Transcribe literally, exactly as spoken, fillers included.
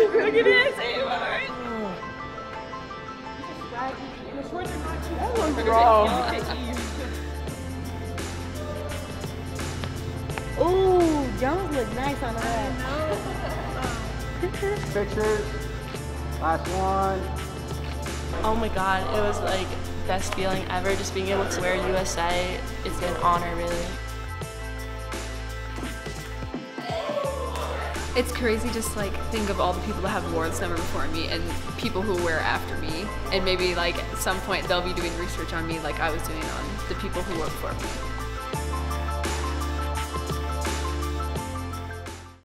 Look at this. That was wrong. Ooh, Jones look nice on the left. Pictures. Last one. Oh my god, it was like best feeling ever, just being able to wear U S A. It's an honor, really. It's crazy just like think of all the people that have worn this number before me and people who wear after me, and maybe like at some point they'll be doing research on me like I was doing on the people who wore before me.